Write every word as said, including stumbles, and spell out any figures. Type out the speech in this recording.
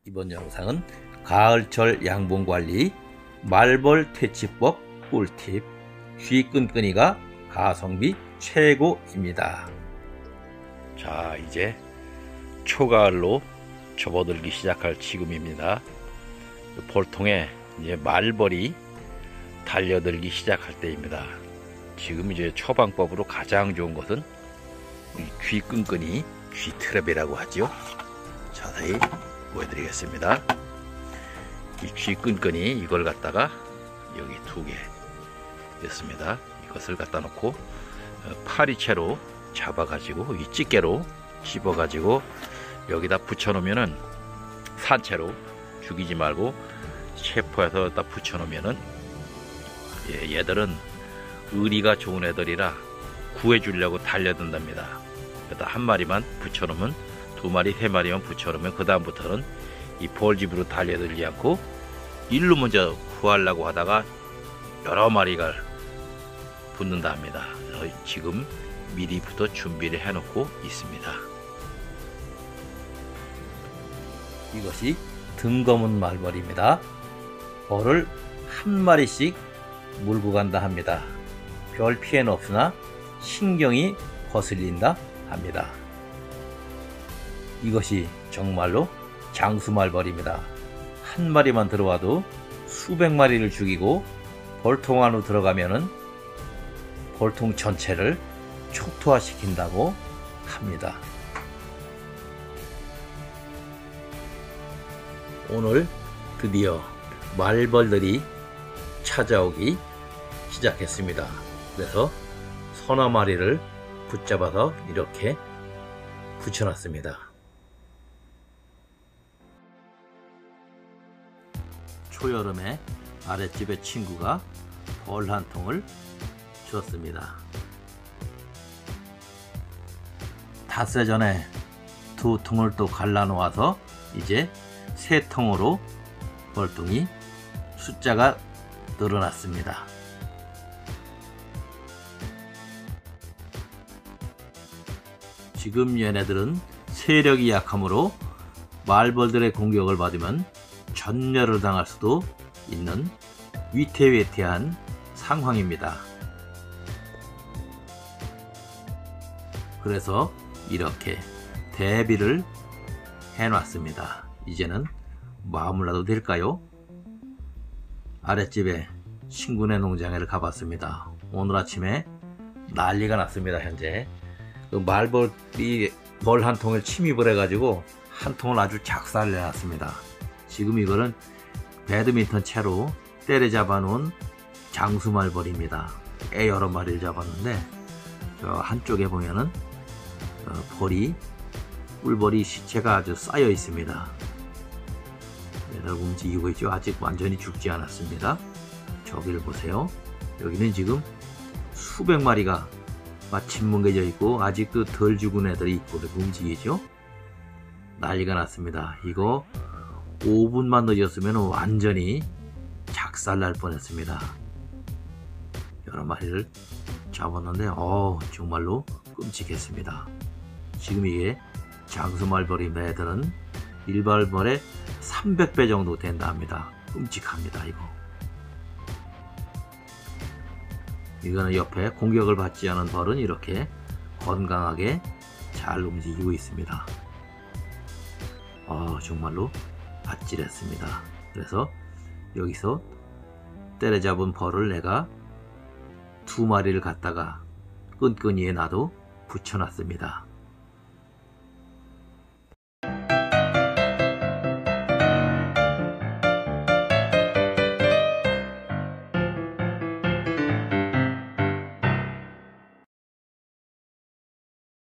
이번 영상은 가을철 양봉관리 말벌 퇴치법 꿀팁 쥐끈끈이가 가성비 최고입니다. 자, 이제 초가을로 접어들기 시작할 지금입니다. 볼통에 이제 말벌이 달려들기 시작할 때입니다. 지금 이제 처방법으로 가장 좋은 것은 쥐끈끈이, 쥐트랩이라고 하죠. 자세히 보여드리겠습니다. 이 쥐끈끈이 이걸 갖다가 여기 두 개 됐습니다. 이것을 갖다 놓고 파리채로 잡아가지고 이 집게로 씹어가지고 여기다 붙여놓으면은 산채로 죽이지 말고 셰프에서 딱 붙여놓으면은 예, 얘들은 의리가 좋은 애들이라 구해주려고 달려든답니다. 그래서 한 마리만 붙여놓으면 두 마리, 세 마리만 붙여놓으면 그 다음부터는 이 벌집으로 달려들지 않고 일로 먼저 구하려고 하다가 여러 마리가 붙는다 합니다. 그래서 지금 미리부터 준비를 해놓고 있습니다. 이것이 등검은 말벌입니다. 벌을 한 마리씩 물고 간다 합니다. 별 피해는 없으나 신경이 거슬린다 합니다. 이것이 정말로 장수말벌입니다. 한 마리만 들어와도 수백 마리를 죽이고 벌통 안으로 들어가면은 벌통 전체를 초토화시킨다고 합니다. 오늘 드디어 말벌들이 찾아오기 시작했습니다. 그래서 서너 마리를 붙잡아서 이렇게 붙여놨습니다. 초여름에 아랫집의 친구가 벌 한 통을 줬습니다. 닷새 전에 두 통을 또 갈라 놓아서 이제 세 통으로 벌통이 숫자가 늘어났습니다. 지금 얘네들은 세력이 약하므로 말벌들의 공격을 받으면 전멸을 당할 수도 있는 위태위태한 상황입니다. 그래서 이렇게 대비를 해놨습니다. 이제는 마음을 놔도 될까요? 아랫집에 친구네 농장에를 가봤습니다. 오늘 아침에 난리가 났습니다. 현재 그 말벌이 벌 한 통을 침입을 해가지고 한 통을 아주 작살을 내놨습니다. 지금 이거는 배드민턴 채로 때려잡아 놓은 장수말벌입니다. 애 여러 마리를 잡았는데 저 한쪽에 보면은 어, 벌이 꿀벌이 시체가 아주 쌓여 있습니다. 얘들 움직이고 있죠. 아직 완전히 죽지 않았습니다. 저기를 보세요. 여기는 지금 수백 마리가 마침 뭉개져 있고 아직도 덜 죽은 애들이 있고 움직이죠. 난리가 났습니다. 이거 오 분만 늦었으면 완전히 작살날 뻔했습니다. 여러 마리를 잡았는데 어 정말로 끔찍했습니다. 지금 이게 장수말벌입니다. 애들은 일반벌의 삼백 배 정도 된다 합니다. 끔찍합니다. 이거 이거는 옆에 공격을 받지 않은 벌은 이렇게 건강하게 잘 움직이고 있습니다. 어 정말로 아찔했습니다. 그래서 여기서 때려잡은 벌을 내가 두 마리를 갖다가 끈끈이에 나도 붙여놨습니다.